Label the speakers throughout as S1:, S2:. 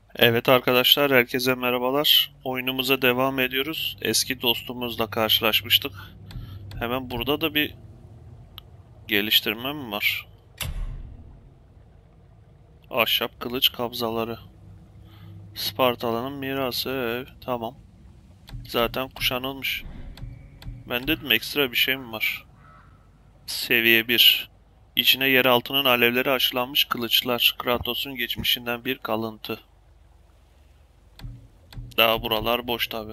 S1: Evet arkadaşlar, herkese merhabalar. Oyunumuza devam ediyoruz. Eski dostumuzla karşılaşmıştık. Hemen burada da bir geliştirme mi var? Ahşap kılıç kabzaları. Spartalı'nın mirası. Tamam. Zaten kuşanılmış. Ben dedim ekstra bir şey mi var? Seviye 1. İçine yeraltının alevleri aşılanmış kılıçlar. Kratos'un geçmişinden bir kalıntı. Daha buralar boş tabi.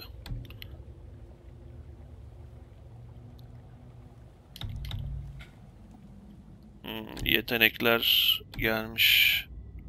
S1: Yetenekler gelmiş.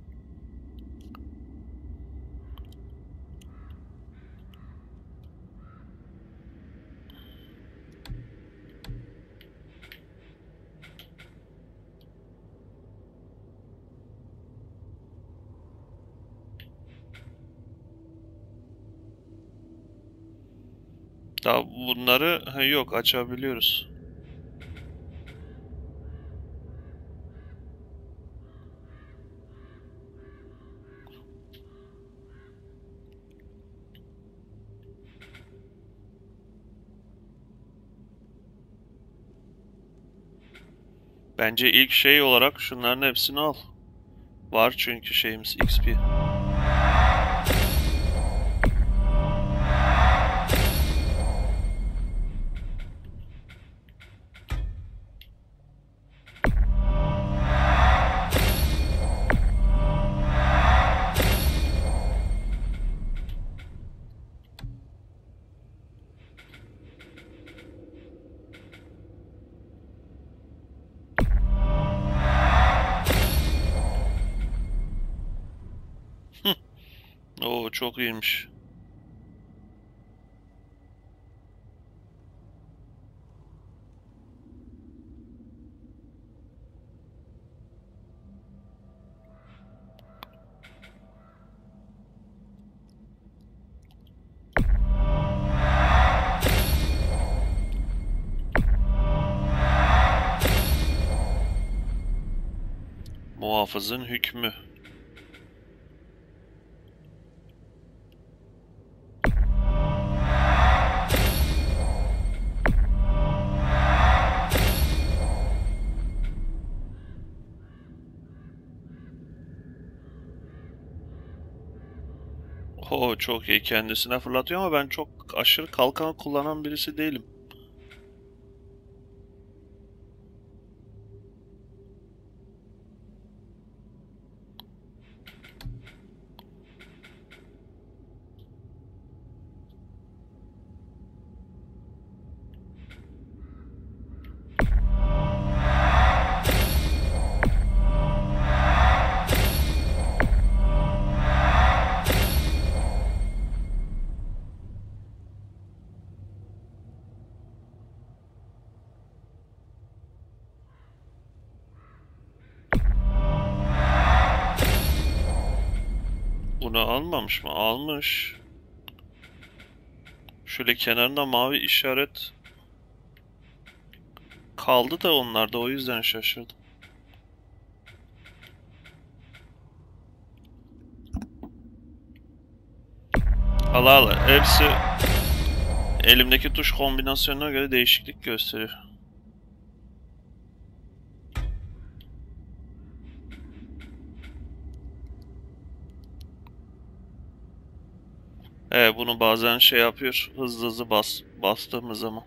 S1: Daha bunları yok açabiliyoruz. Bence ilk şey olarak şunların hepsini al. Var çünkü şeyimiz XP. Oo çok iyiymiş. Muhafızın hükmü. Oo çok iyi, kendisine fırlatıyor ama ben çok aşırı kalkan kullanan birisi değilim. Bunu almamış mı? Almış. Şöyle kenarında mavi işaret kaldı da onlarda, o yüzden şaşırdım. Allah Allah, hepsi elimdeki tuş kombinasyonuna göre değişiklik gösteriyor. Bunu bazen şey yapıyor. Hızlı hızlı bastığımız zaman.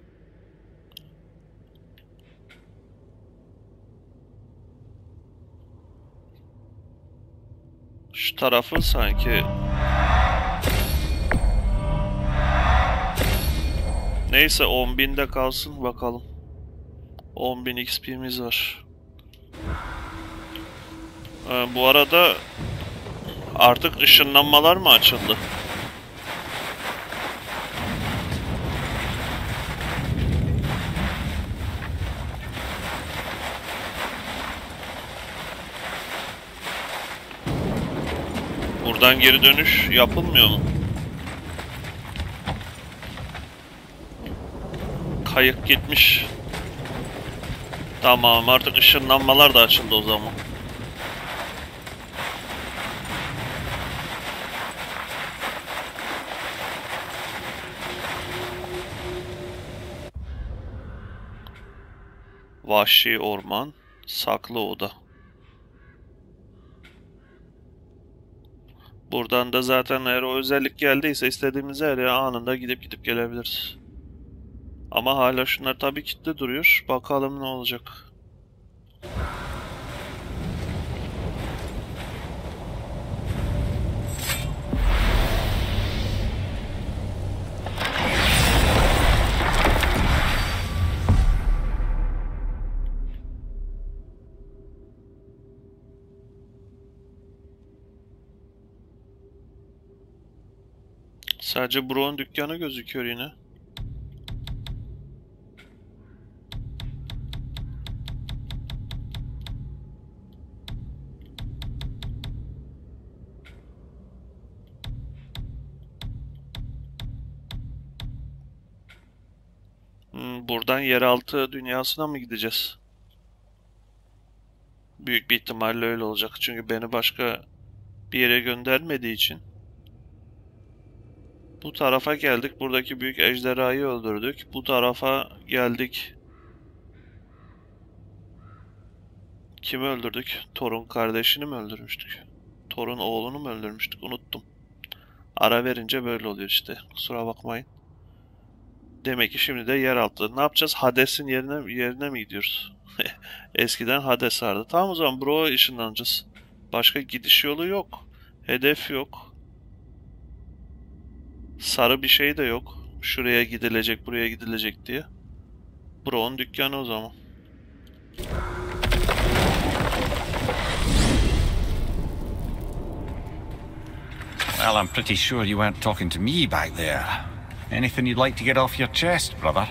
S1: Şu tarafı sanki... Neyse 10.000'de kalsın bakalım. 10.000 XP'miz var. Bu arada artık ışınlanmalar mı açıldı? Buradan geri dönüş yapılmıyor mu? Kayık gitmiş. Tamam, artık ışınlanmalar da açıldı o zaman. Vahşi orman, saklı oda. Buradan da zaten eğer o özellik geldiyse istediğimiz her yere anında gidip gelebiliriz. Ama hala şunlar tabii kilitli duruyor. Bakalım ne olacak. Sadece Brown dükkanı gözüküyor yine. Buradan yeraltı dünyasına mı gideceğiz? Büyük bir ihtimalle öyle olacak. Çünkü beni başka bir yere göndermediği için. Bu tarafa geldik. Buradaki büyük ejderhayı öldürdük. Bu tarafa geldik. Kimi öldürdük? Thor'un kardeşini mi öldürmüştük? Thor'un oğlunu mu öldürmüştük? Unuttum. Ara verince böyle oluyor işte. Kusura bakmayın. Demek ki şimdi de yeraltı. Ne yapacağız? Hades'in yerine mi gidiyoruz? Eskiden Hades vardı. Tamam, o zaman Bro'ya ışınlanacağız. Başka gidiş yolu yok. Hedef yok. Sarı bir şey de yok. Şuraya gidilecek, buraya gidilecek diye. Bro'nun dükkanı o zaman.
S2: Well, I'm pretty sure you weren't talking to me back there. Anything you'd like to get off your chest, brother?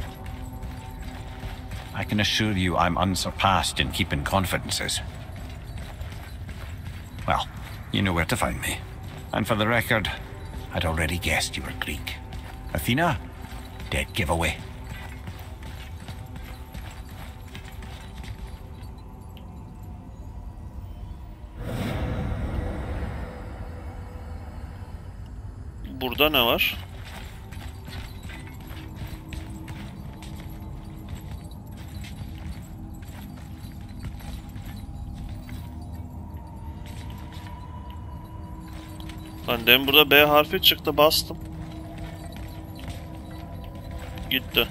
S2: I can assure you I'm unsurpassed in keeping confidences. Well, you know where to find me. And for the record, I'd already guessed you were Greek. Athena? Dead giveaway.
S1: Burada ne var? Lan demin burada B harfi çıktı, bastım. Gitti.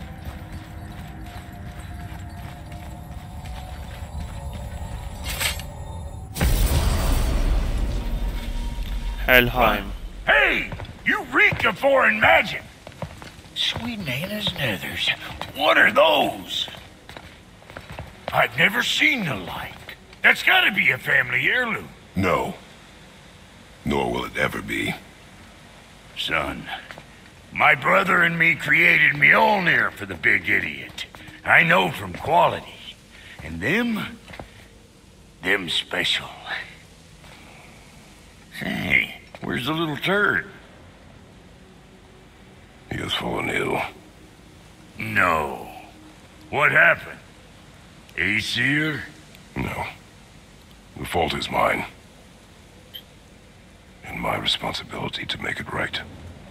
S1: Helheim.
S3: Hey! You reek of foreign magic! Sweet Nana's nethers. What are those? I've never seen the like. That's gotta be a family heirloom.
S4: No. Nor will it ever be.
S3: Son, my brother and me created Mjolnir for the big idiot. I know from quality. And them special. Hey, where's the little turd?
S4: He has fallen ill.
S3: No. What happened? Aesir?
S4: No. The fault is mine. And my responsibility to make it right.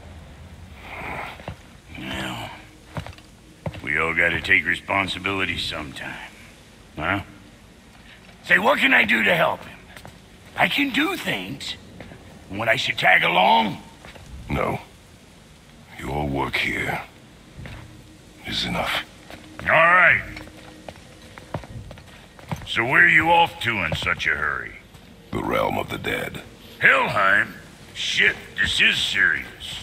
S3: Well, we all gotta take responsibility sometime. Huh? Say, what can I do to help him? I can do things. When I should tag along?
S4: No. Your work here is enough.
S3: All right. So where are you off to in such a hurry?
S4: The realm of the dead.
S3: Helheim? Shit, this is serious.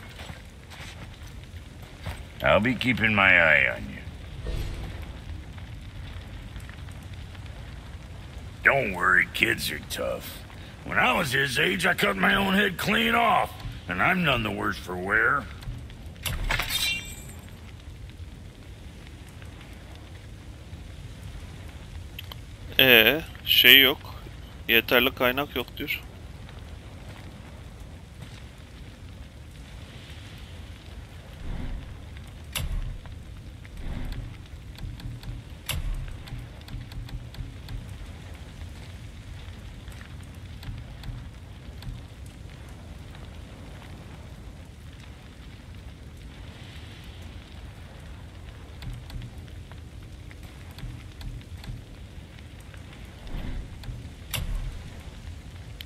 S3: I'll be keeping my eye on you. Don't worry, kids are tough. When I was his age, I cut my own head clean off, and I'm none the worse for wear.
S1: Şey yok. Yeterli kaynak yok diyor.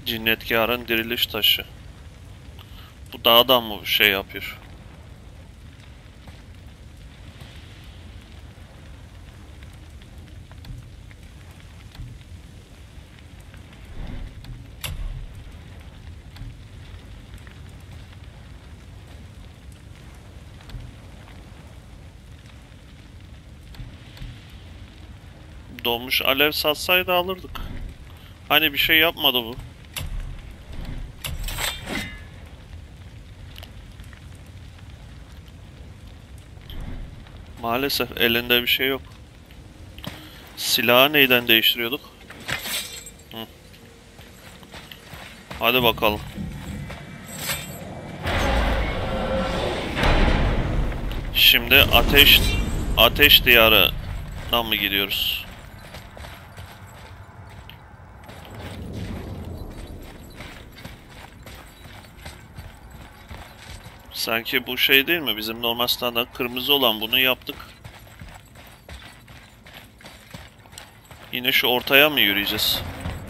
S1: Cinnetkarın diriliş taşı. Bu daha da mı şey yapıyor? Donmuş alev satsaydı alırdık. Hani bir şey yapmadı bu. Maalesef elinde bir şey yok. Silahı neyden değiştiriyorduk? Hı. Hadi bakalım. Şimdi ateş diyarına mı gidiyoruz? Sanki bu şey değil mi? Bizim normal standart kırmızı olan bunu yaptık. Yine şu ortaya mı yürüyeceğiz?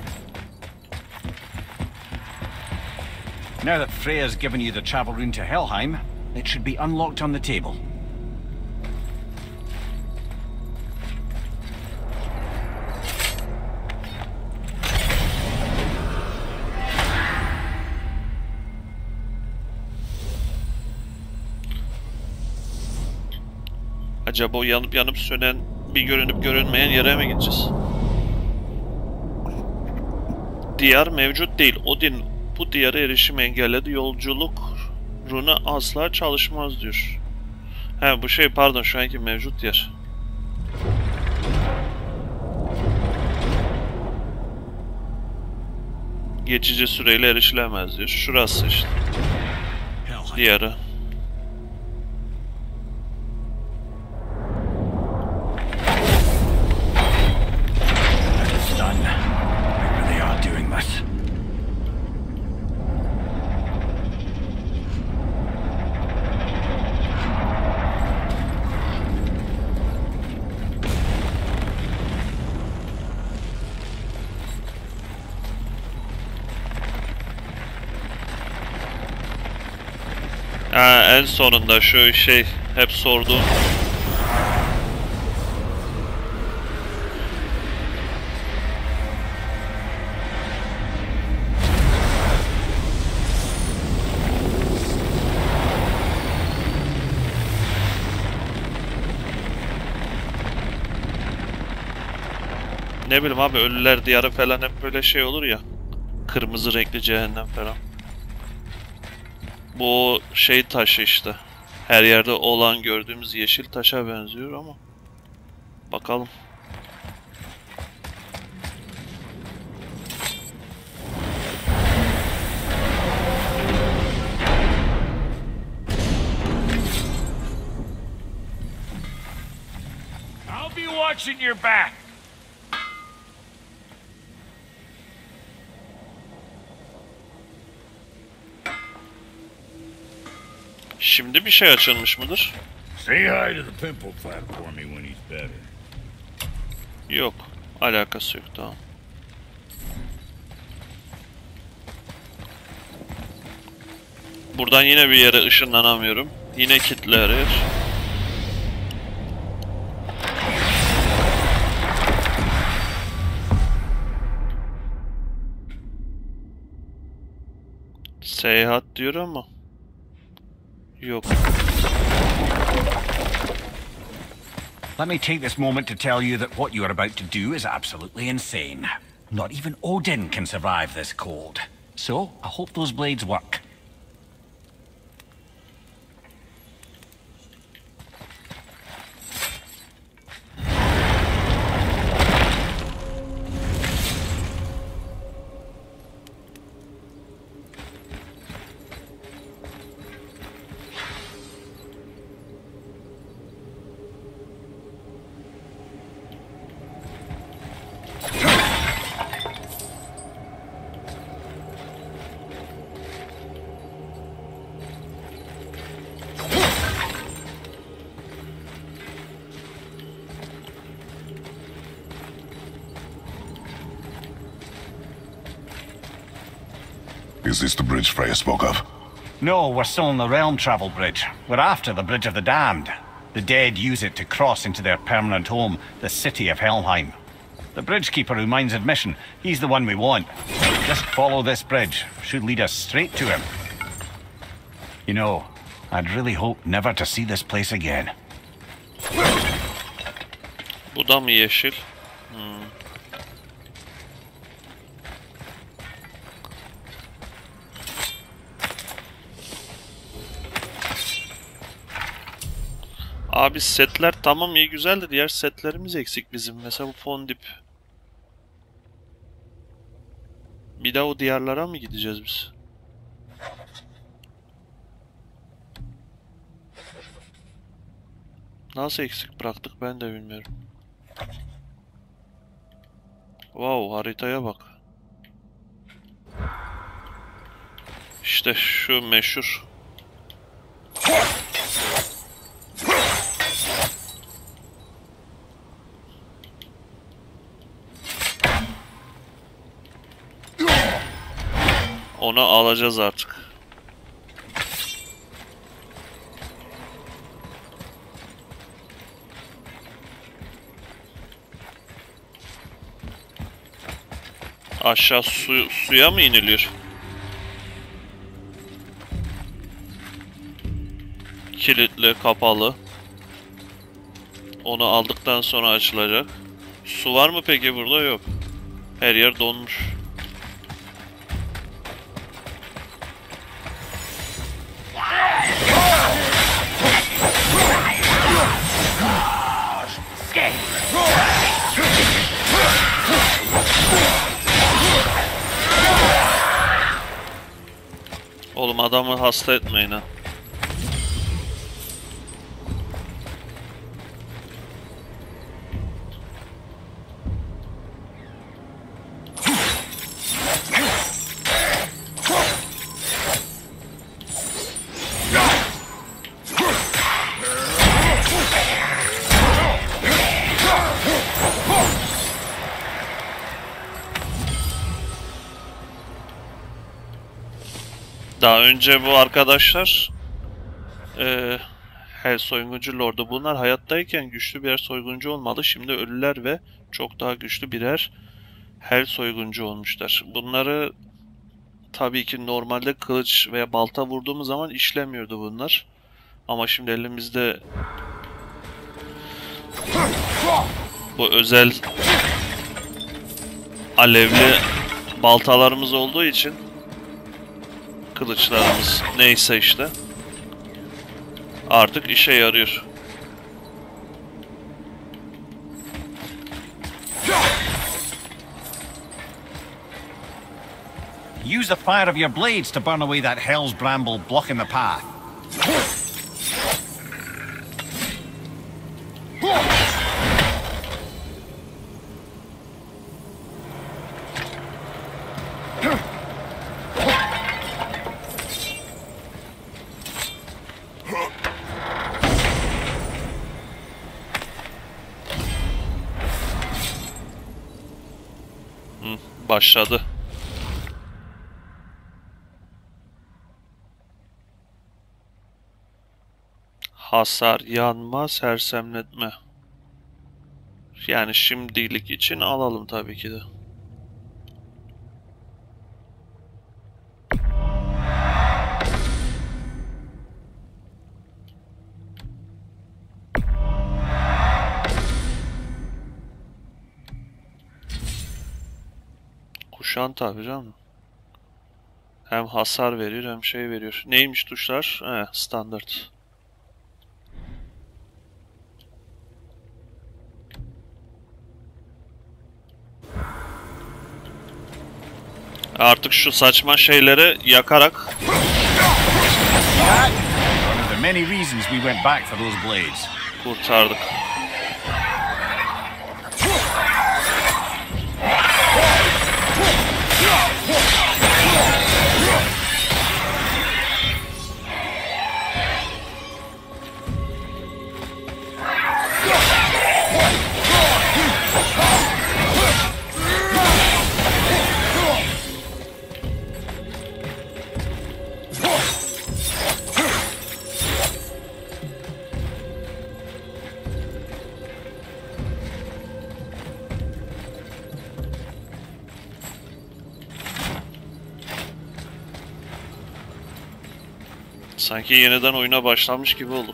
S2: Now that Freya's given you the travel rune to Helheim, it should be unlocked on the table.
S1: Acaba o yanıp yanıp sönen bir görünüp görünmeyen yere mi gideceğiz? Diyar mevcut değil. Odin bu diyara erişim engelledi. Yolculuk runu asla çalışmaz diyor. He bu şey pardon şu anki mevcut yer. Geçici süreyle erişilemez diyor. Şurası işte. Diyarı. En sonunda şu şey hep sorduğum ne bileyim abi ölüler diyarı falan hep böyle şey olur ya, kırmızı renkli cehennem falan. Bu şey taşı işte. Her yerde olan gördüğümüz yeşil taşa benziyor ama. Bakalım.
S3: I'll be watching your back.
S1: Şimdi bir şey açılmış mıdır?
S3: Say hi to the pimple flap for me when he's better.
S1: Yok. Alakası yok tamam. Buradan yine bir yere ışınlanamıyorum. Yine kilitli her yer. Seyahat diyor ama. Yok.
S2: Let me take this moment to tell you that what you are about to do is absolutely insane. Not even Odin can survive this cold. So, I hope those blades work.
S4: Is this the bridge Freya spoke of?
S2: No, we're still on the Realm Travel Bridge. We're after the Bridge of the Damned. The dead use it to cross into their permanent home, the city of Helheim. The bridgekeeper who minds admission, he's the one we want. Just follow this bridge. Should lead us straight to him. You know, I'd really hope never to see this place again.
S1: Bu da mı yeşil? Abi setler tamam iyi güzel de diğer setlerimiz eksik bizim. Mesela bu fondip. Bir daha o diyarlara mı gideceğiz biz? Nasıl eksik bıraktık ben de bilmiyorum. Wow, haritaya bak. İşte şu meşhur. Onu alacağız artık. Aşağı suya mı iniliyor? Kilitli, kapalı. Onu aldıktan sonra açılacak. Su var mı peki burada? Yok. Her yer donmuş. Oğlum adamı hasta etmeyin ha. Daha önce bu arkadaşlar Hell soyguncu lordu. Bunlar hayattayken güçlü birer soyguncu olmalı. Şimdi ölüler ve çok daha güçlü birer Hell soyguncu olmuşlar. Bunları tabii ki normalde kılıç veya balta vurduğumuz zaman işlemiyordu bunlar. Ama şimdi elimizde bu özel alevli baltalarımız olduğu için kılıçlarımız neyse işte artık işe yarıyor.
S2: Use the fire of your blades to burn away that hell's bramble blocking the path.
S1: Başladı. Hasar, yanma, sersemletme. Yani şimdilik için alalım tabii ki de. Kuşan tabii canım. Hem hasar veriyor hem şey veriyor. Neymiş tuşlar? Standart. Artık şu saçma şeyleri yakarak
S2: One of the many reasons we went back for those blades.
S1: kurtardık. Sanki yeniden oyuna başlamış gibi olduk.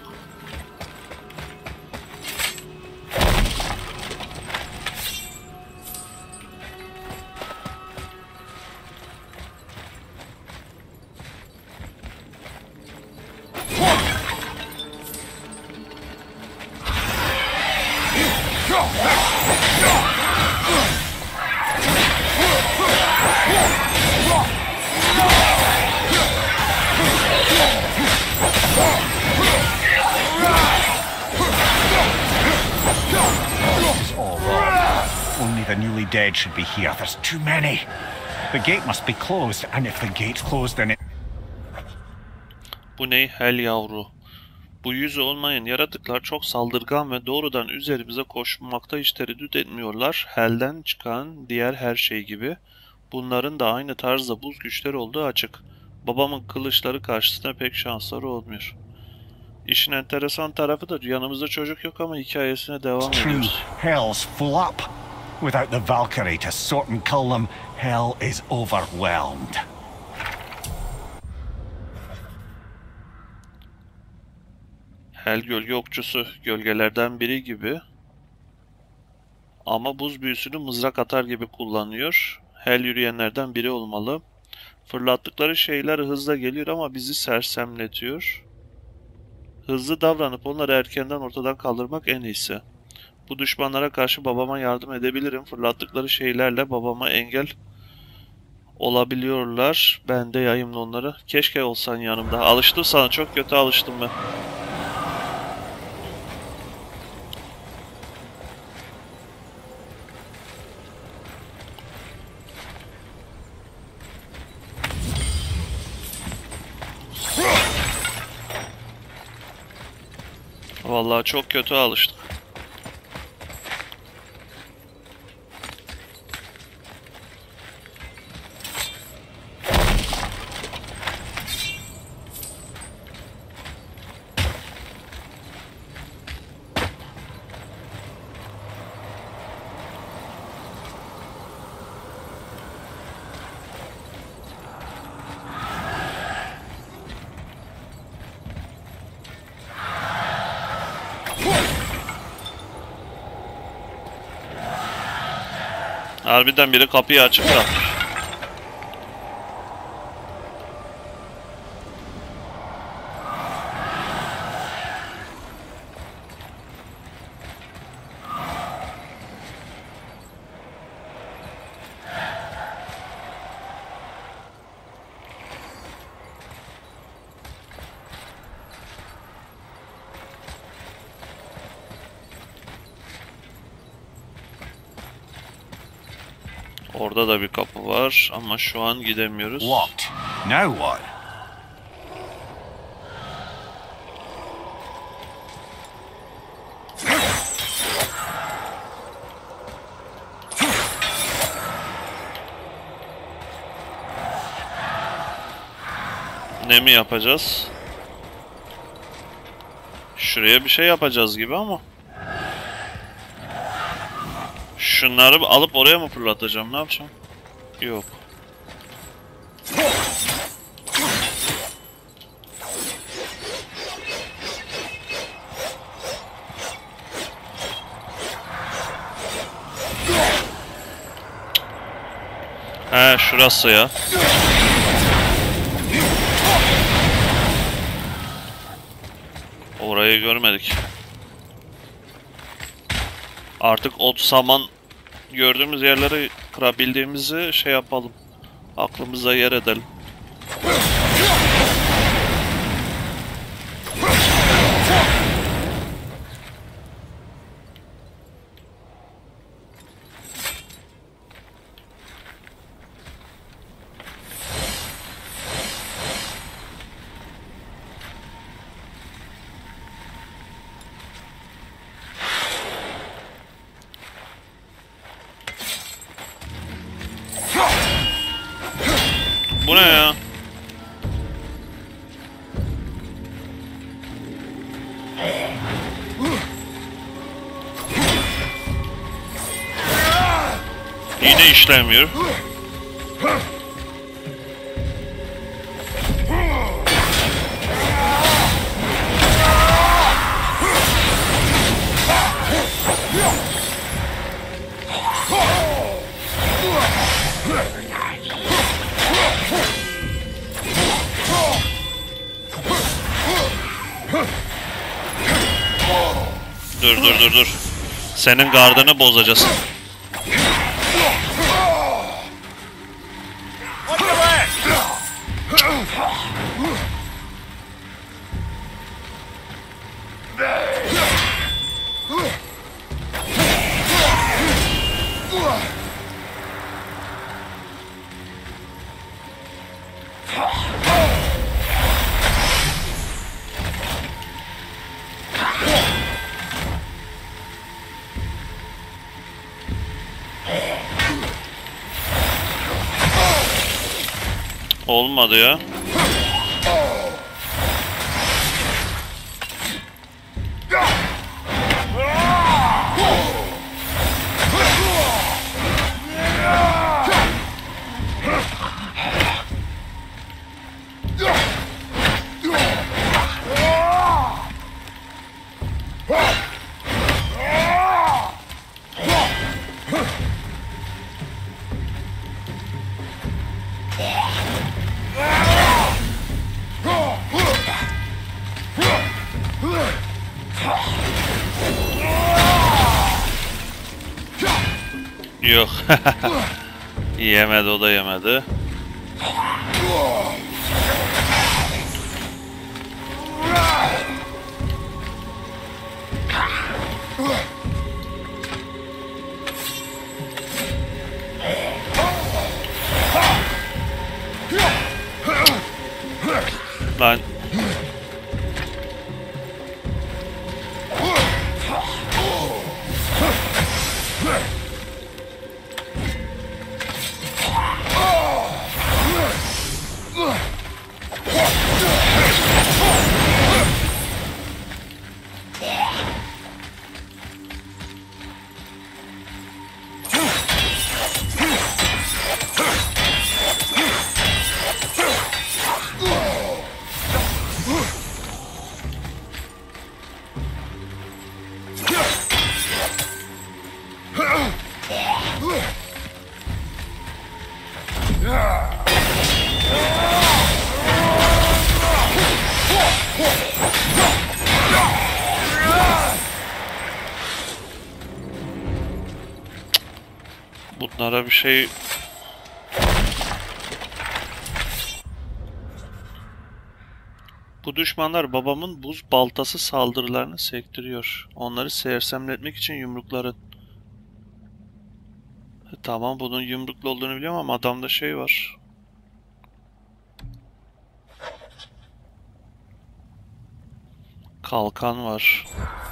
S2: The newly dead should be here. There's too many. The gate must be closed, and if the gate's closed, then it...
S1: Bu ne? Hel yavru. Bu yüzü olmayan yaratıklar çok saldırgan ve doğrudan üzerimize koşmakta hiç tereddüt etmiyorlar. Hel'den çıkan diğer her şey gibi. Bunların da aynı tarzda buz güçleri olduğu açık. Babamın kılıçları karşısında pek şansları olmuyor. İşin enteresan tarafı da yanımızda çocuk yok ama hikayesine devam ediyoruz.
S2: Hell's full up. Without the Valkyrie to sort and cull them, hell is overwhelmed.
S1: Hel gölge okçusu gölgelerden biri gibi. Ama buz büyüsünü mızrak atar gibi kullanıyor. Hel yürüyenlerden biri olmalı. Fırlattıkları şeyler hızla geliyor ama bizi sersemletiyor. Hızlı davranıp onları erkenden ortadan kaldırmak en iyisi. Bu düşmanlara karşı babama yardım edebilirim. Fırlattıkları şeylerle babama engel olabiliyorlar. Ben de yayayım onları. Keşke olsan yanımda. Alıştım sana. Çok kötü alıştım ben. Vallahi çok kötü alıştım. Harbiden biri kapıyı açık bırakmış. Orada da bir kapı var ama şu an gidemiyoruz.
S2: Locked. Now what?
S1: Ne mi yapacağız? Şuraya bir şey yapacağız gibi ama. Şunları alıp oraya mı fırlatacağım? Ne yapacağım? Yok. He, şurası ya. Orayı görmedik. Artık ot, saman gördüğümüz yerleri kırabildiğimizi şey yapalım. Aklımıza yer edelim. Bu ne ya? Yine işlemiyor. Dur. Senin gardını bozacağız. Olmadı ya. Yok. Yemedi, o da yemedi. Lan. Bunlara bir şey... Bu düşmanlar babamın buz baltası saldırılarını sektiriyor. Onları sersemletmek için yumrukların... Tamam, bunun yumruklu olduğunu biliyorum ama adamda şey var. Kalkan var.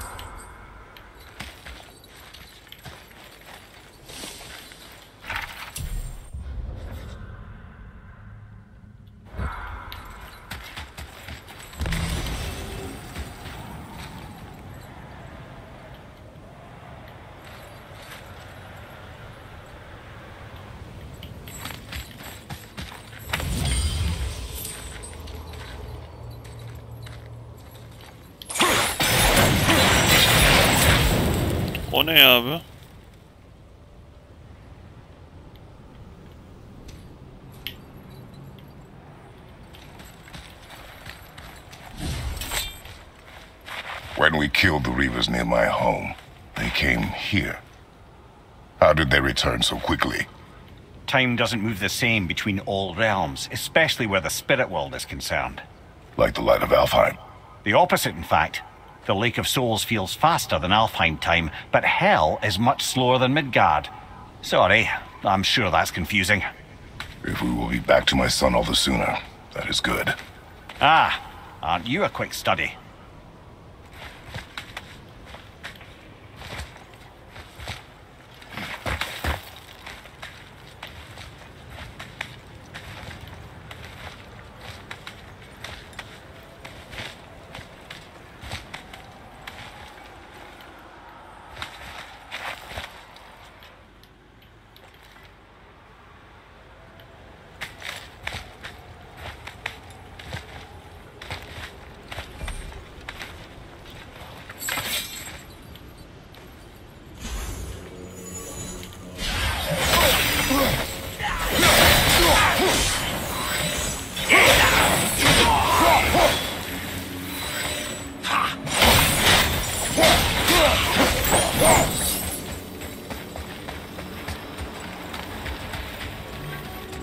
S1: O ne ya abi?
S4: When we killed the Reavers near my home, they came here. How did they return so quickly?
S2: Time doesn't move the same between all realms, especially where the spirit world is concerned.
S4: Like the light of Alfheim?
S2: The opposite, in fact. The Lake of Souls feels faster than Alfheim time, but Hell is much slower than Midgard. Sorry, I'm sure that's confusing.
S4: If we will be back to my son all the sooner, that is good.
S2: Ah, aren't you a quick study?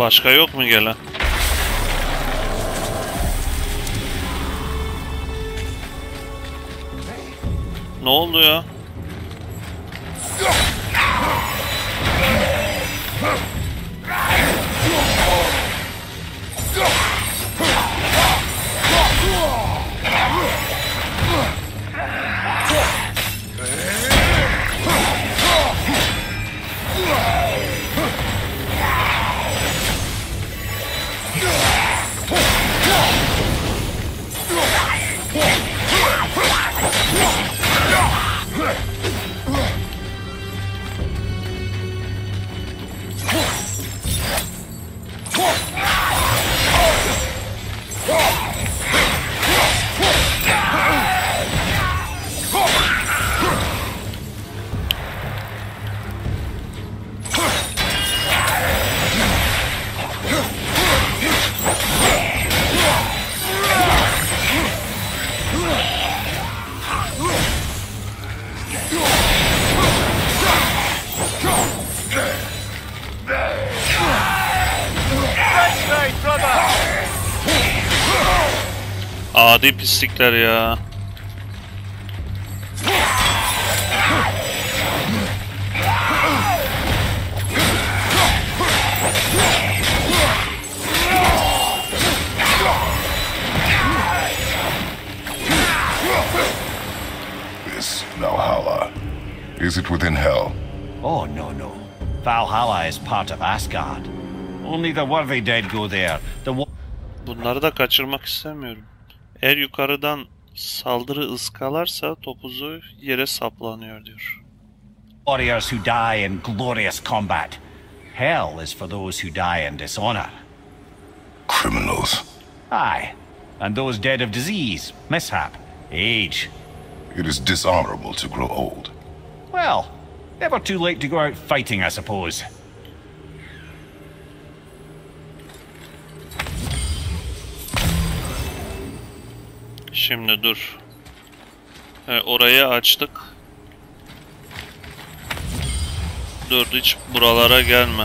S1: Başka yok mu gelen? Ne oldu ya? Adi pislikler ya.
S4: This Valhalla, is it within hell?
S2: Oh, no, no. Valhalla is part of Asgard. Only the worthy dead go there.
S1: Bunları da kaçırmak istemiyorum. Eğer yukarıdan saldırı ıskalarsa topuzu yere saplanıyor diyor.
S2: Warriors who die in glorious combat. Hell is for those who die in dishonor.
S4: Criminals.
S2: Aye, and those dead of disease, mishap, age.
S4: It is dishonorable to grow old.
S2: Well, never too late to go out fighting, I suppose.
S1: Şimdi dur. Orayı açtık. Dur, hiç buralara gelme.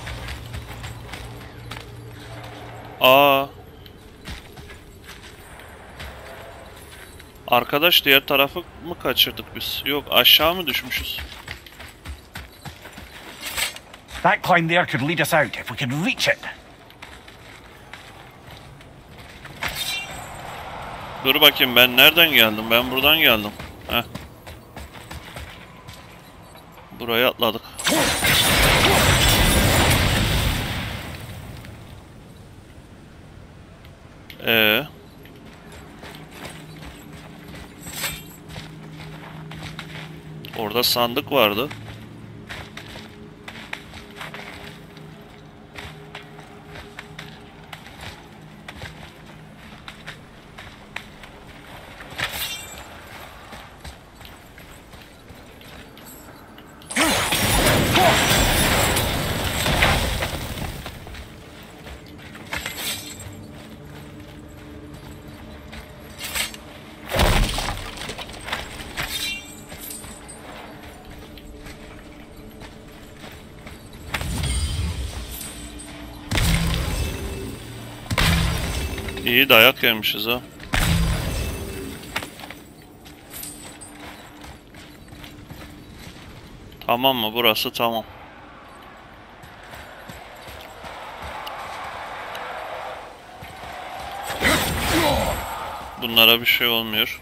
S1: Aa. Arkadaş, diğer tarafı mı kaçırdık biz? Yok, aşağı mı düşmüşüz?
S2: That climb there could lead us out if we could reach it.
S1: Dur bakayım, ben nereden geldim? Ben buradan geldim. Heh. Buraya atladık. Orada sandık vardı. İyi dayak yemişiz ha. Tamam mı? Burası tamam. Bunlara bir şey olmuyor.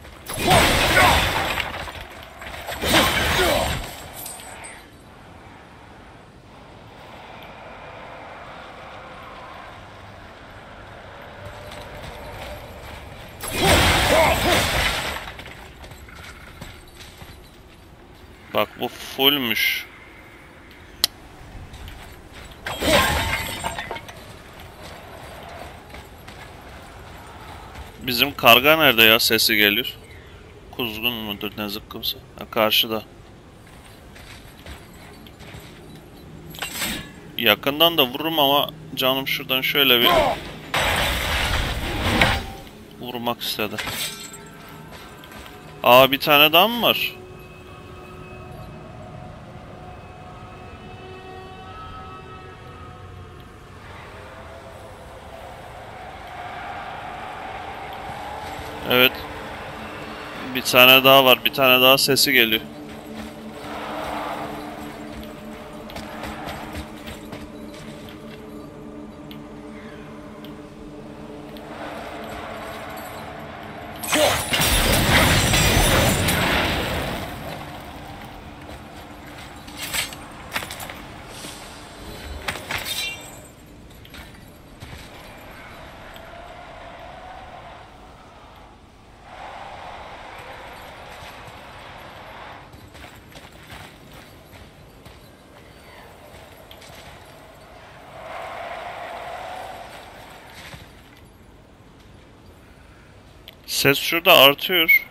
S1: Bak, bu fullmüş. Bizim karga nerede ya? Sesi geliyor. Kuzgun mudur ne zıkkımsa? Ha, karşıda. Yakından da vururum ama canım şuradan şöyle bir vurmak istedi. Aa, bir tane daha mı var? Evet. Bir tane daha var. Bir tane daha sesi geliyor. Ses şurada artıyor.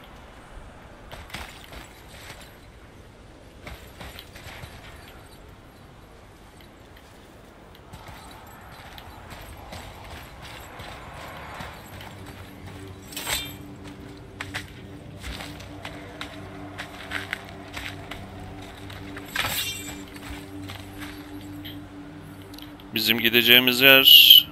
S1: Bizim gideceğimiz yer...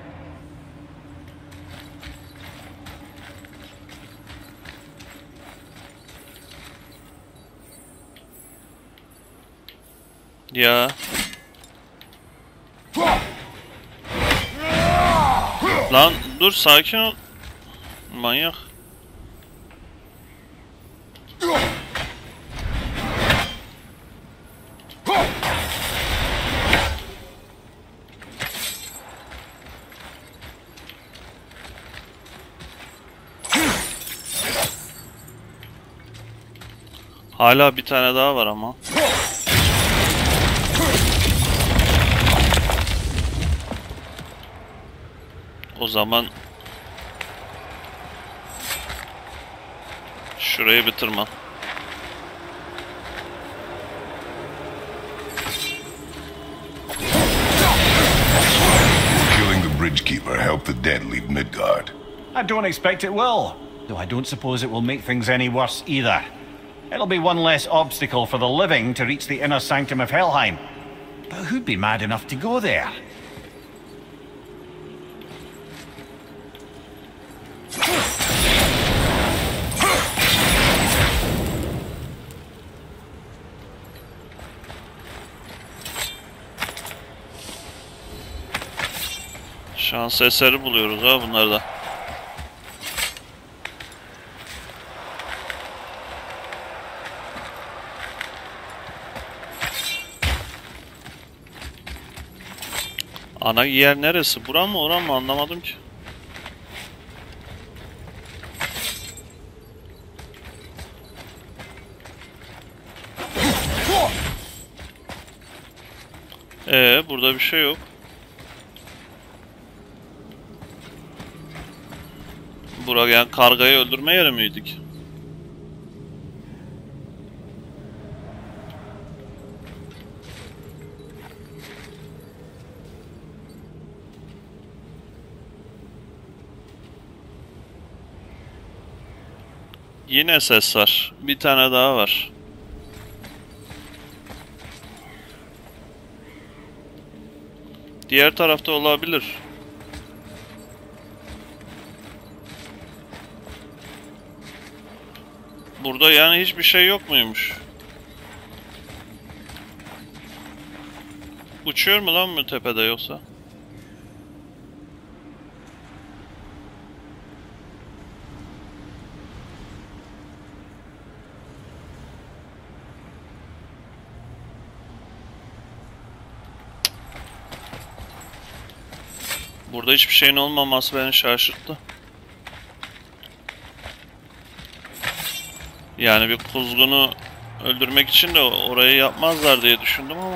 S1: Ya. Lan dur, sakin ol. Manyak. Hala bir tane daha var ama. O zaman şurayı bitirme.
S4: Killing the Bridgekeeper helped the dead leave Midgard.
S2: I don't expect it will, though I don't suppose it will make things any worse either. It'll be one less obstacle for the living to reach the inner sanctum of Helheim. But who'd be mad enough to go there?
S1: Şans eseri buluyoruz ha bunları da. Ana yer neresi? Bura mı, oran mı, anlamadım ki. Burada bir şey yok. Buraya yani kargayı öldürme yeri miydik? Yine ses var. Bir tane daha var. Diğer tarafta olabilir. Burada yani hiçbir şey yok muymuş? Uçuyor mu lan bu tepede yoksa? Burada hiçbir şeyin olmaması beni şaşırttı. Yani bir kuzgunu öldürmek için de orayı yapmazlar diye düşündüm ama.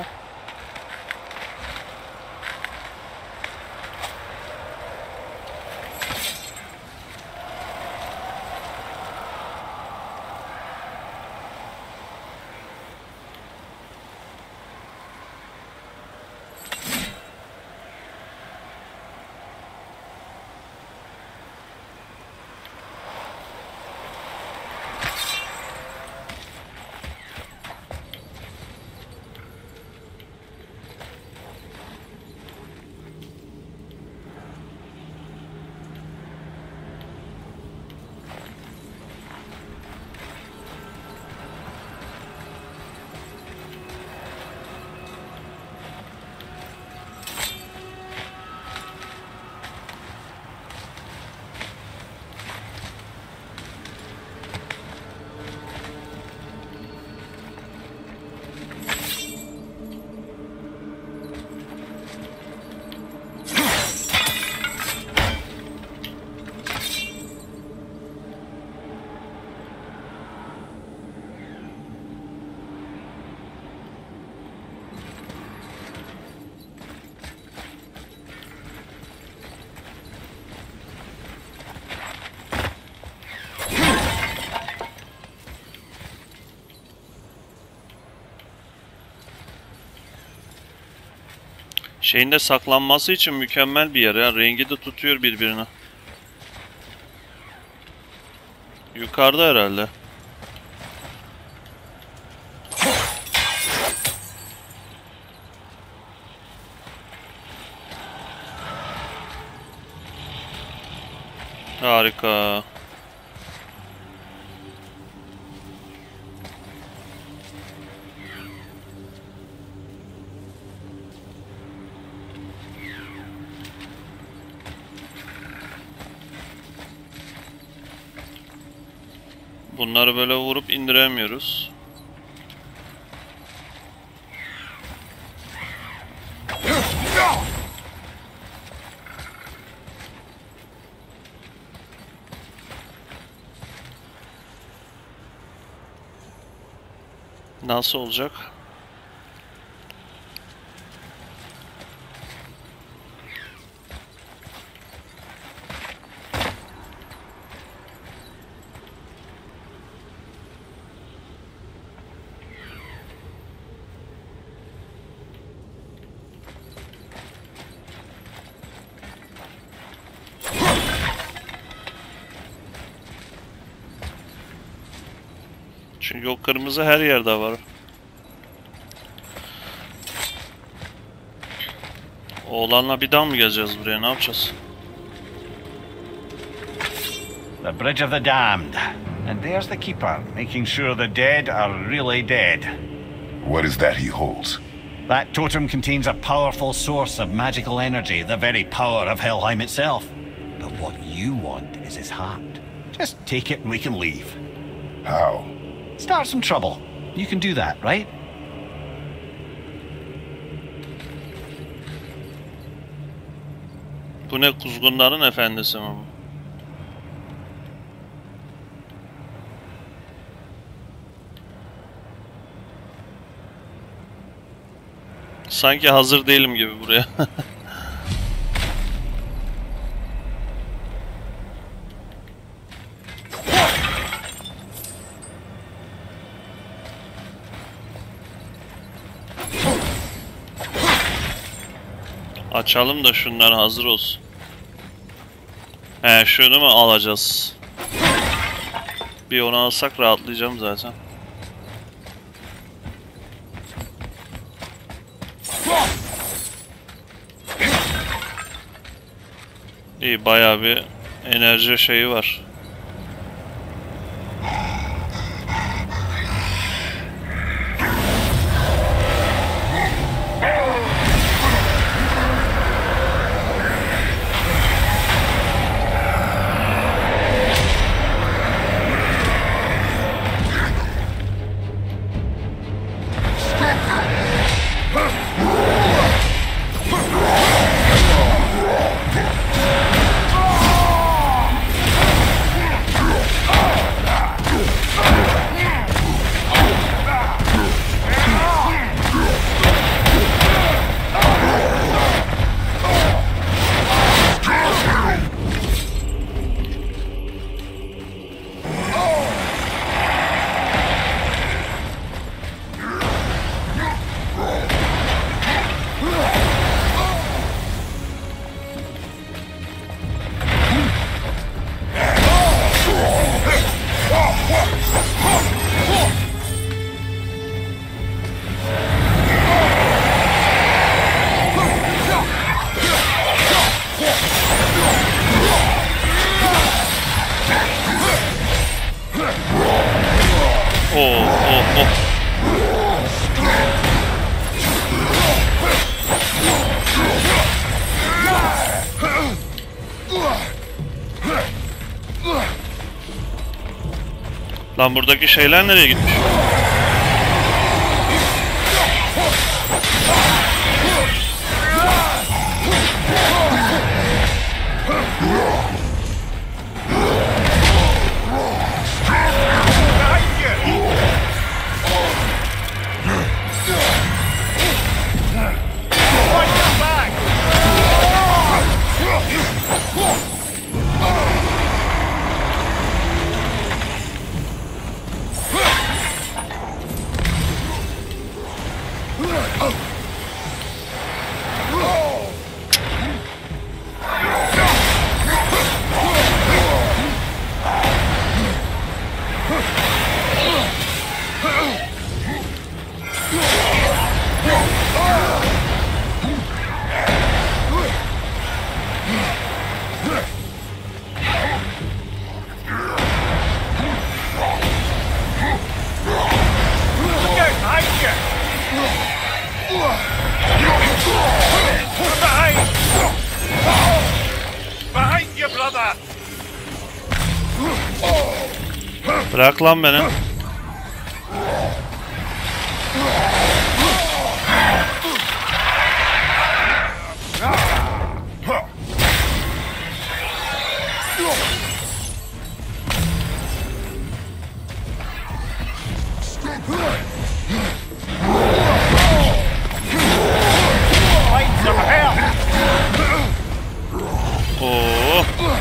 S1: Şeyin de saklanması için mükemmel bir yer ya. Rengi de tutuyor birbirini. Yukarıda herhalde. Harika. Bunları böyle vurup indiremiyoruz. Nasıl olacak? Çünkü o kırmızı her yerde var. Oğlanla bir daha mı geleceğiz buraya? Ne yapacağız?
S2: The Bridge of the Damned. And there's the Keeper, making sure the dead are really dead.
S4: What is that he holds?
S2: That totem contains a powerful source of magical energy, the very power of Helheim itself. But what you want is his heart. Just take it and we can leave.
S4: How?
S2: Start some trouble. You can do that, right?
S1: Bu ne, kuzgunların efendisi mi bu? Sanki hazır değilim gibi buraya. Açalım da şunlar hazır olsun. He, şunu mu alacağız? Bir onu alsak rahatlayacağım zaten. İyi, bayağı bir enerji şeyi var. Lan buradaki şeyler nereye gitmiş? Bırak lan beni. Oo.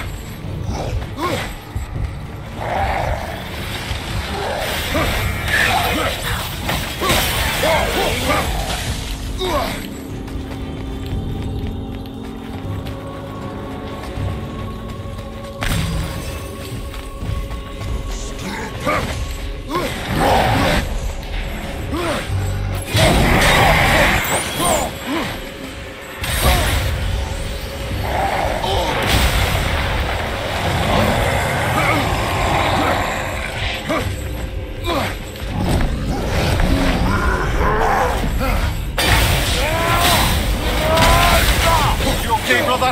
S2: You okay, brother?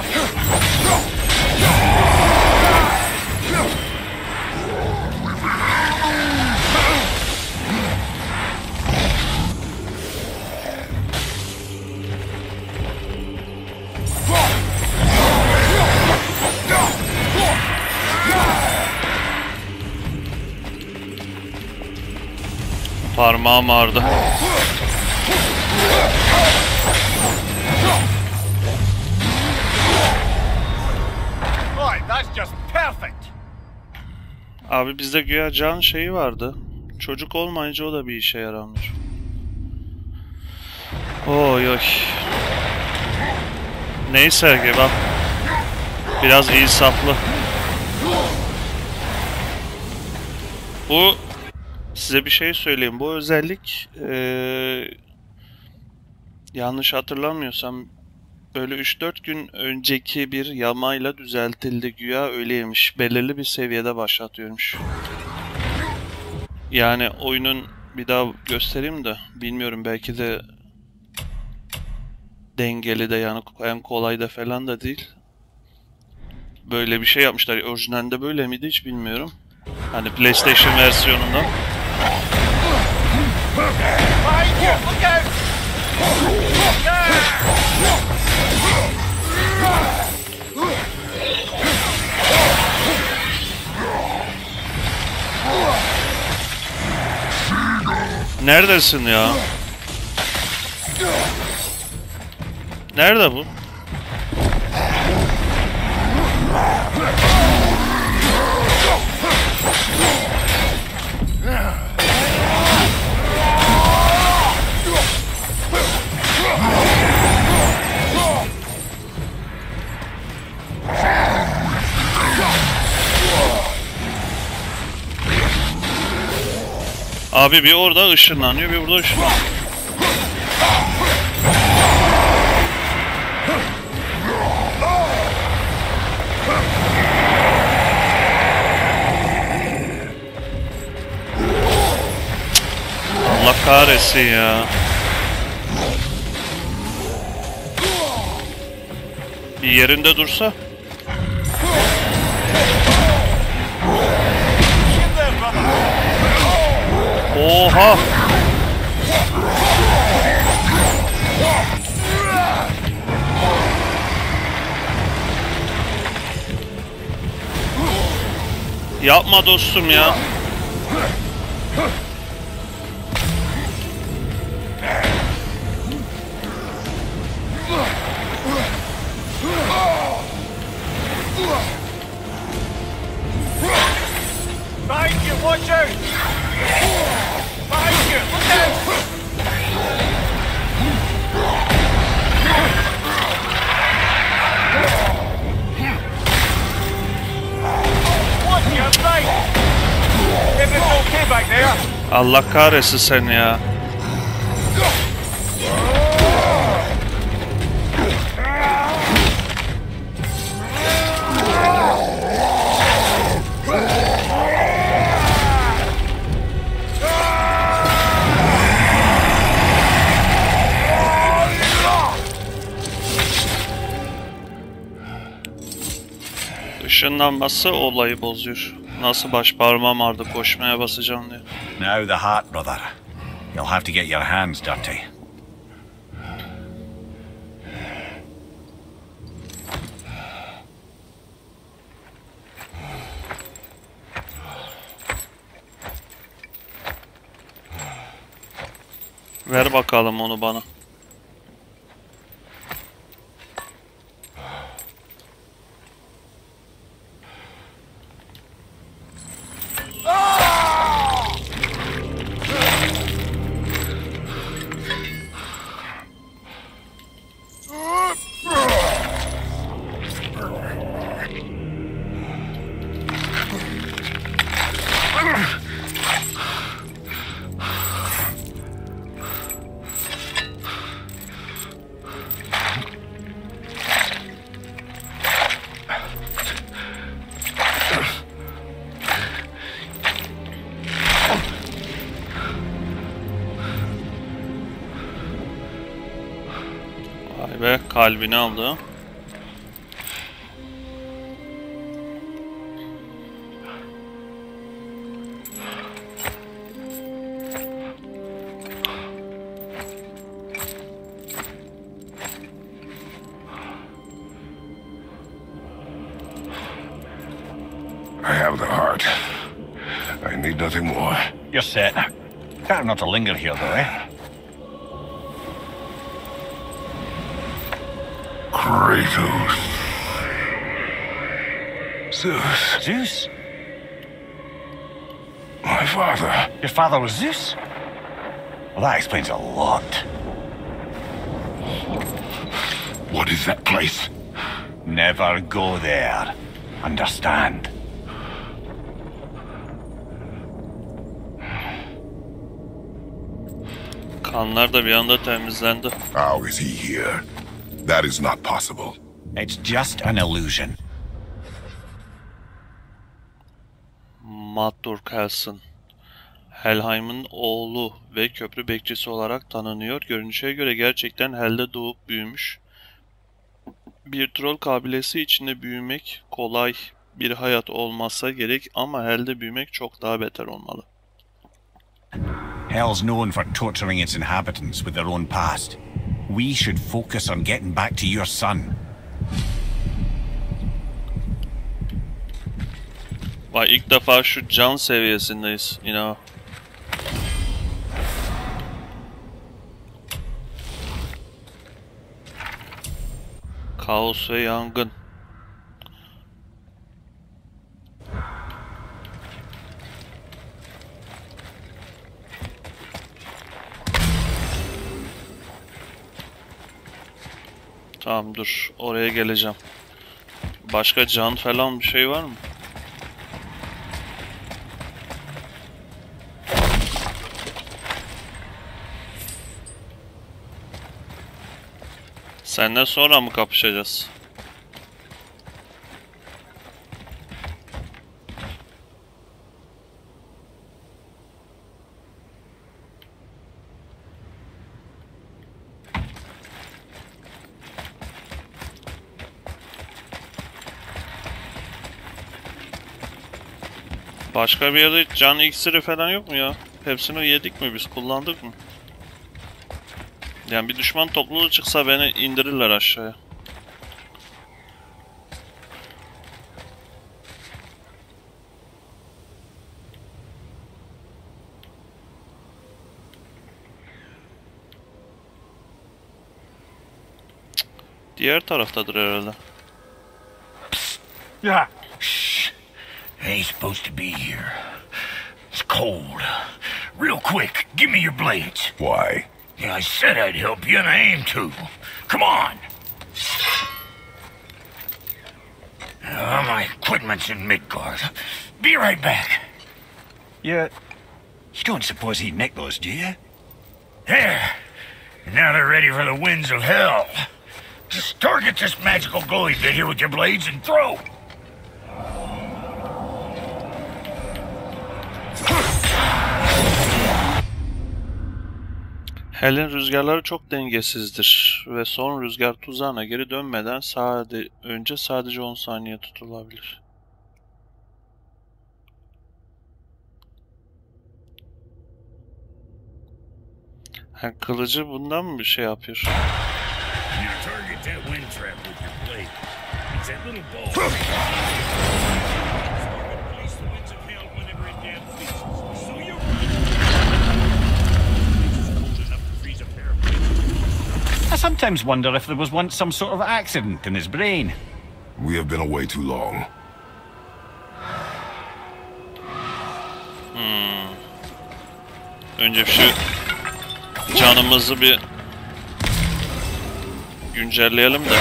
S1: Parmağım ağrıdı.
S2: Right, that's just perfect.
S1: Abi bizde güya can şeyi vardı. Çocuk olmayınca o da bir işe yaramıyor. Oy oy. Neyse ki bak. Biraz insaflı. Bu size bir şey söyleyeyim. Bu özellik yanlış hatırlamıyorsam böyle 3-4 gün önceki bir yamayla düzeltildi. Güya öyleymiş. Belirli bir seviyede başlatıyormuş. Yani oyunun bir daha göstereyim de bilmiyorum, belki de dengeli de, yani en kolay da falan da değil. Böyle bir şey yapmışlar. Orijinalinde böyle miydi hiç bilmiyorum. Hani PlayStation versiyonunda.
S2: Behind you! Look out!
S1: Neredesin ya? Nerede bu? Abi bir orada ışınlanıyor, bir burada ışınlanıyor. Allah kahretsin ya. Bir yerinde dursa. Oha! Yapma dostum ya.
S2: Behind you! Watch out! Behind you! Look out! What? You're right! Everything okay back there?
S1: Allah kahretsin sen ya. ışınlanması olayı bozuyor. Nasıl baş parmağım vardı koşmaya basacağım diye.
S2: Now the heart, brother. You'll have to get your hands dirty.
S1: Ver bakalım onu bana. Vay be, kalbini aldı.
S4: I have the heart. I need nothing more.
S2: You're set. Better not to linger here, though, eh?
S4: Kratos. Zeus.
S2: Zeus?
S4: My father.
S2: Your father was Zeus? Well, that explains a lot.
S4: What is that place?
S2: Never go there. Understand?
S1: Kanlar da bir anda temizlendi.
S4: How is he here? That is not possible.
S2: It's just an illusion.
S1: Matt Helsen, Helheim'in oğlu ve köprü bekçisi olarak tanınıyor. Görünüşe göre gerçekten Hel'de doğup büyümüş. Bir troll kabilesi içinde büyümek kolay bir hayat olmasa gerek ama Hel'de büyümek çok daha beter olmalı.
S2: Hell's known for torturing its inhabitants with their own past. We should focus on getting back to your son.
S1: Vay, ilk defa şu can seviyesindeyiz. Kaos ve yangın. Tamam, dur. Oraya geleceğim. Başka can falan bir şey var mı? Senden sonra mı kapışacağız? Başka bir yerde can iksiri falan yok mu ya? Hepsini yedik mi biz? Kullandık mı? Yani bir düşman topluluğu çıksa beni indirirler aşağıya. Diğer taraftadır herhalde.
S2: Yeah.
S3: Shh. I ain't supposed to be here. It's cold. Real quick, give me your blades.
S4: Why?
S3: Yeah, I said I'd help you, and I aim to. Come on. My equipment's in Midgard. Be right back.
S2: You don't suppose he nicked those, do you?
S3: There. Now they're ready for the winds of hell. Just target this magical glowy bit here with your blades and throw.
S1: Hel'in rüzgarları çok dengesizdir ve son rüzgar tuzağına geri dönmeden önce sadece 10 saniye tutulabilir. Ha, kılıcı bundan mı bir şey yapıyor?
S3: You target that wind trap with your blade. It's that little ball. So you can release the winds of hell whenever it damn pleases. So you It's cold enough to freeze a pair of blades.
S2: I sometimes wonder if there was once some sort of accident in his brain.
S4: We have been away too long.
S1: Önce şu canımızı bir güncelleyelim de.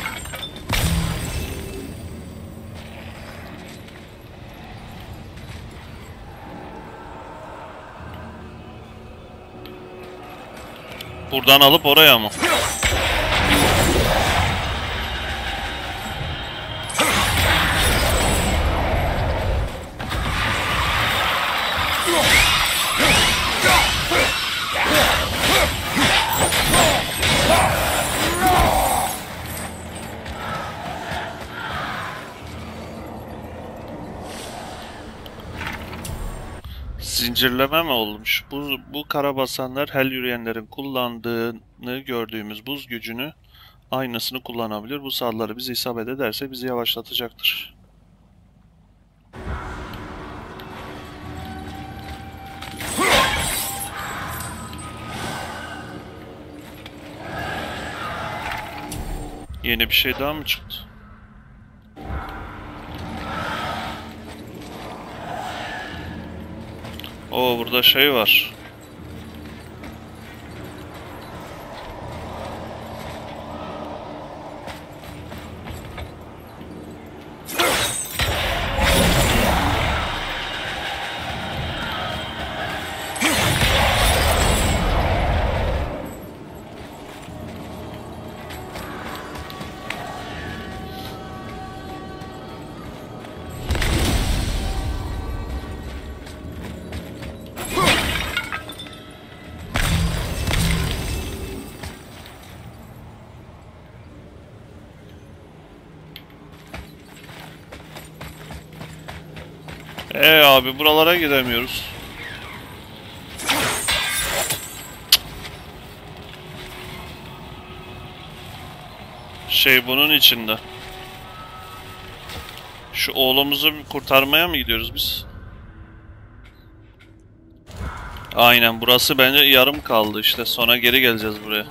S1: Buradan alıp oraya mı? Zincirleme mi olmuş? Bu karabasanlar hel yürüyenlerin kullandığını gördüğümüz buz gücünü aynısını kullanabilir. Bu saldırı bizi isabet ederse bizi yavaşlatacaktır. Yeni bir şey daha mı çıktı? Oo, burada şey var. Abi buralara gidemiyoruz. Şey bunun içinde. Şu oğlumuzu kurtarmaya mı gidiyoruz biz? Aynen, burası bence yarım kaldı işte. Sonra geri geleceğiz buraya.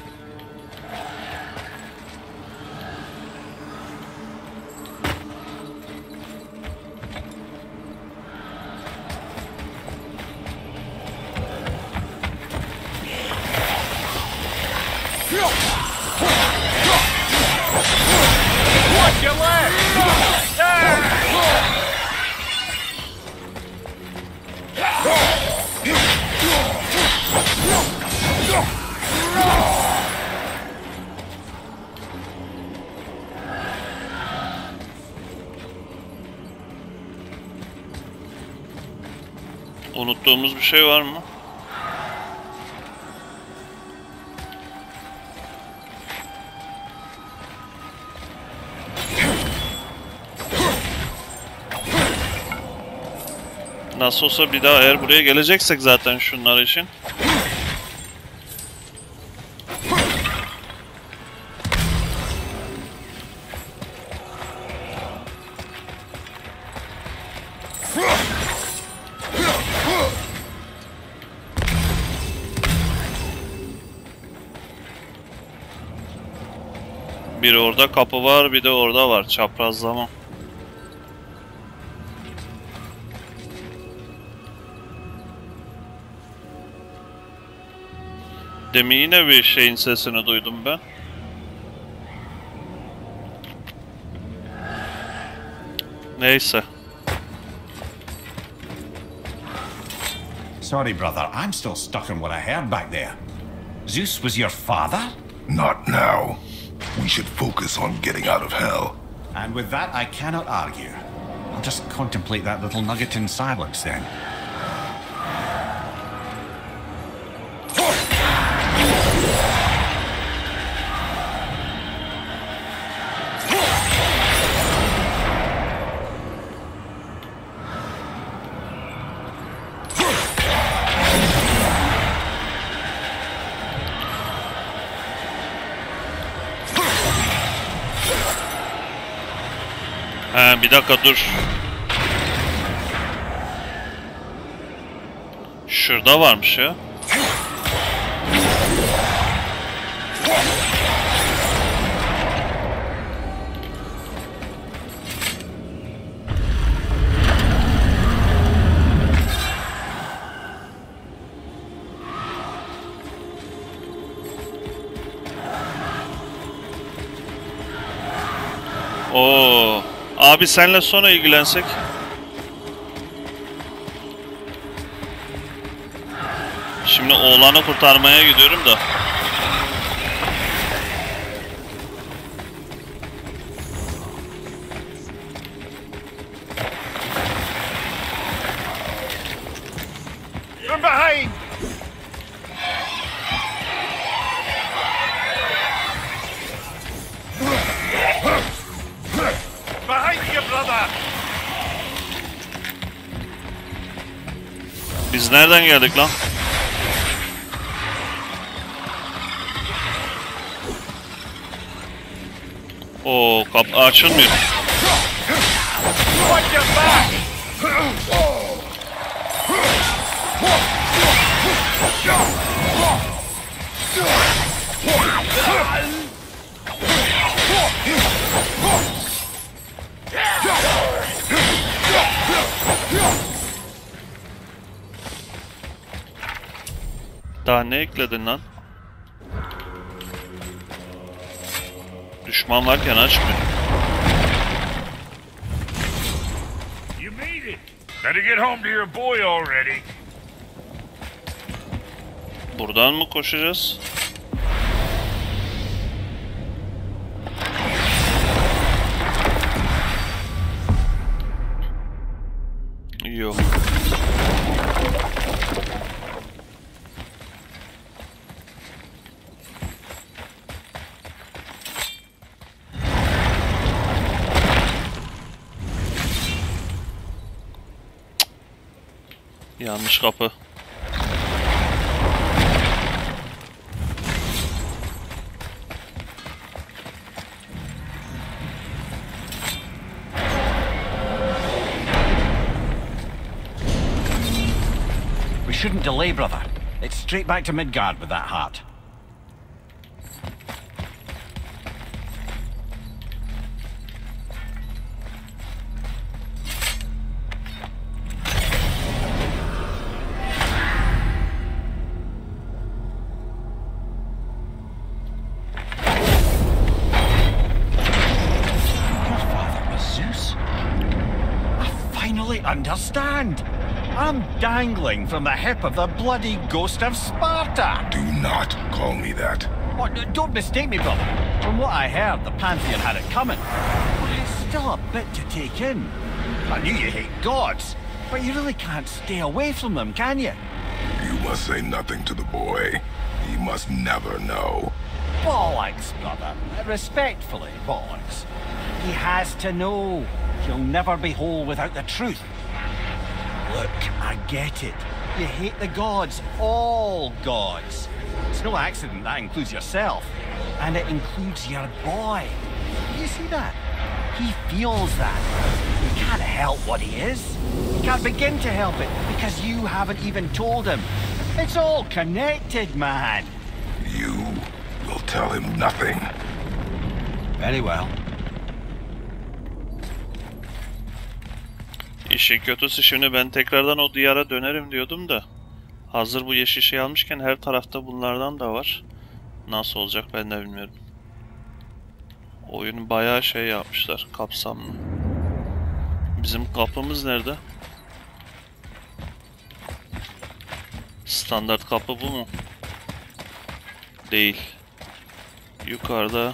S1: Unuttuğumuz bir şey var mı? Nasıl olsa bir daha eğer buraya geleceksek zaten şunlar için. Bir orada kapı var, bir de orada var. Çaprazlama. Demin yine bir şeyin sesini duydum ben. Neyse.
S2: Sorry, brother. I'm still stuck on what I heard back there. Zeus was your father?
S4: Not now. We should focus on getting out of hell.
S2: And with that, I cannot argue. I'll just contemplate that little nugget in silence then.
S1: Ha bir dakika dur. Şurada varmış ya. Oo. Abi senle sonra ilgilensek. Şimdi oğlanı kurtarmaya gidiyorum da.
S2: From behind! Behind you, brother!
S1: Biz nereden geldik lan? Oo, kapı açılmıyor.
S2: Watch your back!
S1: Daha ne ekledin lan? Düşman varken açmıyor.
S3: You made it. Better get home to your boy already.
S1: Buradan mı koşacağız? Yok. Yanlış kapı.
S2: We shouldn't delay, brother. It's straight back to Midgard with that heart. Your father was Zeus? I finally understand. I'm dangling from the hip of the bloody ghost of Sparta.
S4: Do not call me that.
S2: Oh, don't mistake me, brother. From what I heard, the Pantheon had it coming. But it's still a bit to take in. I knew you hate gods, but you really can't stay away from them, can you?
S4: You must say nothing to the boy. He must never know.
S2: Bollocks, brother. Respectfully, bollocks. He has to know. He'll never be whole without the truth. Look, I get it. You hate the gods, all gods. It's no accident that includes yourself. And it includes your boy. You see that? He feels that. He can't help what he is. He can't begin to help it because you haven't even told him. It's all connected, man.
S4: You will tell him nothing.
S2: Very well.
S1: İşin kötüsü şimdi ben tekrardan o diyara dönerim diyordum da. Hazır bu yeşil şey almışken her tarafta bunlardan da var. Nasıl olacak ben de bilmiyorum. Oyunu bayağı şey yapmışlar, kapsamlı. Bizim kapımız nerede? Standart kapı bu mu? Değil. Yukarıda.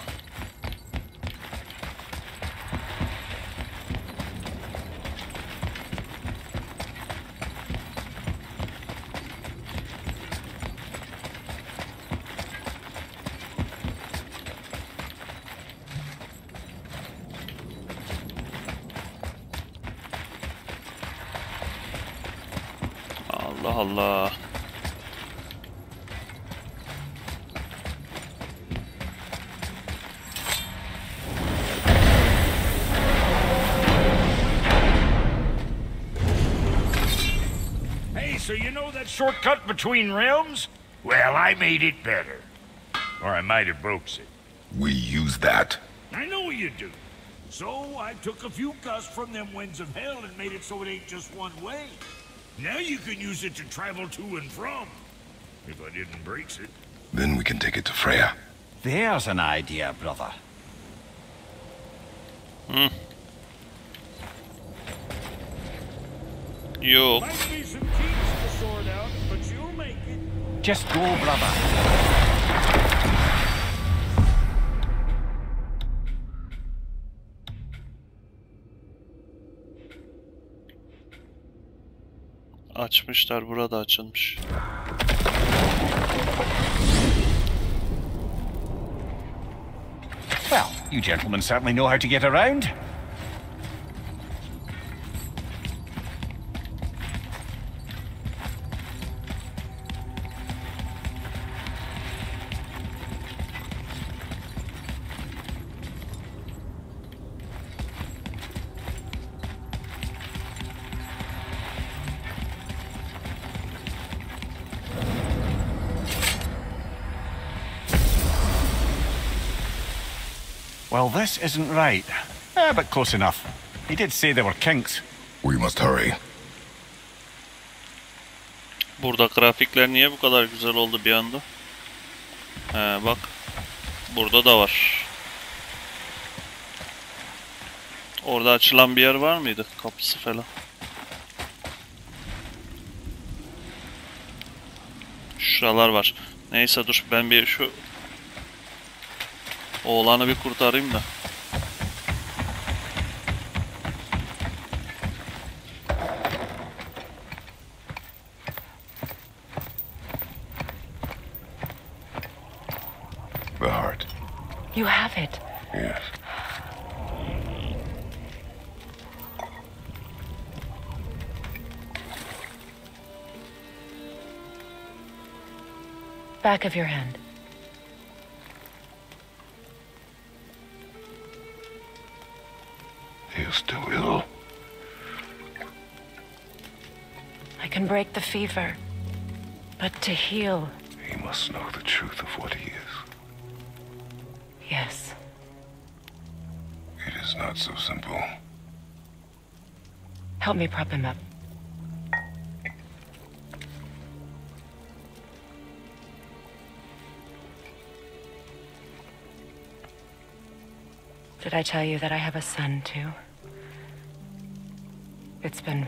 S1: Allah Allah.
S5: So you know that shortcut between realms?
S3: Well, I made it better. Or I might have broke it.
S4: We use that.
S5: I know you do. So I took a few gusts from them winds of hell and made it so it ain't just one way. Now you can use it to travel to and from. If I didn't break it.
S4: Then we can take it to Freya.
S2: There's an idea, brother.
S1: Yok.
S5: Might be some kinks to sort out, but you'll make it.
S2: Just go, brother.
S1: Açmışlar, burada açılmış.
S2: Well, you gentlemen certainly know how to get around. Well, this isn't right. But close enough. He did say there were kinks.
S4: We must hurry.
S1: Burada grafikler niye bu kadar güzel oldu bir anda? He bak. Burada da var. Orada açılan bir yer var mıydı? Kapısı falan. Şuralar var. Neyse dur ben bir şu oğlanı bir kurtarayım da.
S4: The heart.
S6: You have it.
S4: Yes.
S6: Back of your hand.
S4: He is still ill.
S6: I can break the fever. But to heal,
S4: He must know the truth of what he is.
S6: yes.
S4: It is not so simple.
S6: Help me prop him up. Did I tell you that I have a son, too? It's been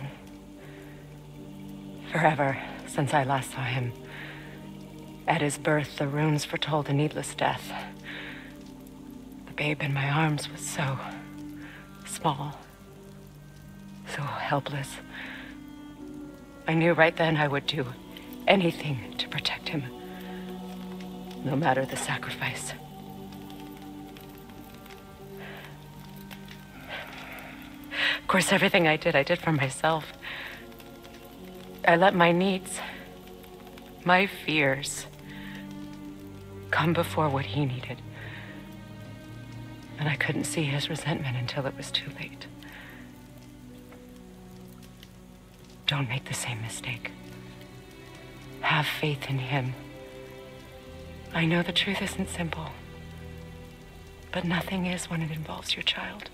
S6: forever since I last saw him. At his birth, the runes foretold a needless death. The babe in my arms was so small, so helpless. I knew right then I would do anything to protect him, no matter the sacrifice. Of course, everything I did for myself. I let my needs, my fears, come before what he needed. And I couldn't see his resentment until it was too late. Don't make the same mistake. Have faith in him. I know the truth isn't simple, but nothing is when it involves your child.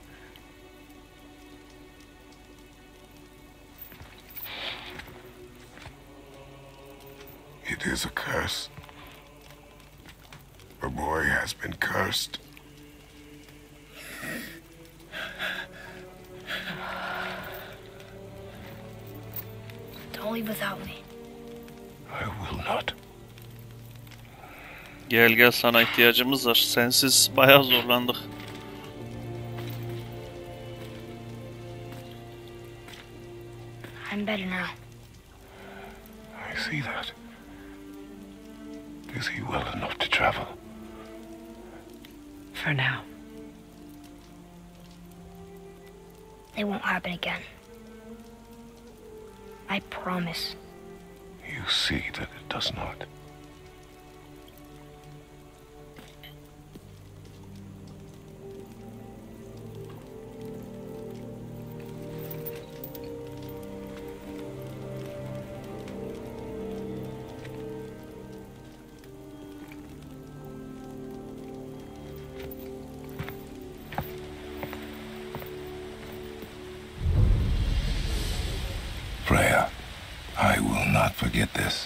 S4: It is a curse. The boy has been cursed.
S7: Don't leave without me.
S4: I will not.
S1: Gel gel, sana ihtiyacımız var. Sensiz bayağı zorlandık.
S7: I'm better now.
S4: I see that. Is he well enough to travel?
S6: For now.
S7: It won't happen again. I promise.
S4: You see that it does not. not forget this.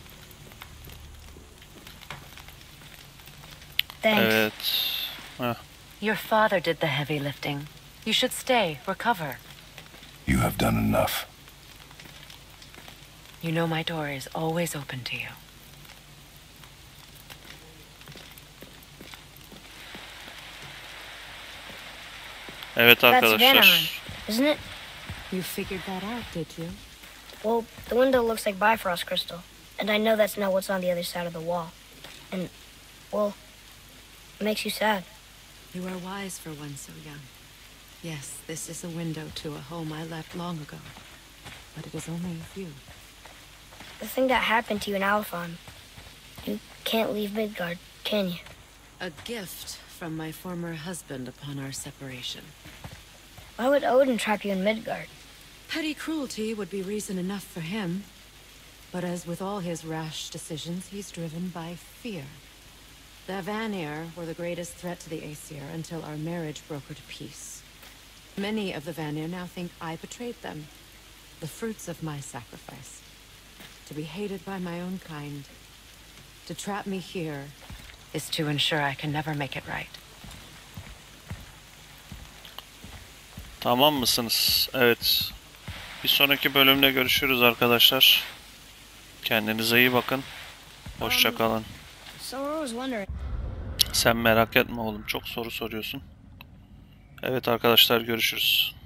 S7: Thanks.
S1: Evet. Heh.
S6: Your father did the heavy lifting. You should stay, recover.
S4: You have done enough.
S6: You know my door is always open to you.
S1: Evet
S7: That's
S1: arkadaşlar.
S7: Vanaheim, isn't it?
S6: You figured that out, did you?
S7: Well, the window looks like Bifrost crystal, and I know that's not what's on the other side of the wall. And, well, it makes you sad.
S6: You are wise for one so young. Yes, this is a window to a home I left long ago. But it is only a few.
S7: The thing that happened to you in Alphon, you can't leave Midgard, can you?
S6: A gift from my former husband upon our separation.
S7: Why would Odin trap you in Midgard?
S6: Petty cruelty would be reason enough for him. But as with all his rash decisions, he's driven by fear. The Vanir were the greatest threat to the Aesir until our marriage brokered peace. Many of the Vanir now think I betrayed them. The fruits of my sacrifice. To be hated by my own kind. To trap me here is to ensure I can never make it right.
S1: Tamam mısınız? Evet. Bir sonraki bölümde görüşürüz arkadaşlar. Kendinize iyi bakın. Hoşça kalın.
S7: Someone was wondering.
S1: Sen merak etme oğlum. Çok soru soruyorsun. Evet arkadaşlar görüşürüz.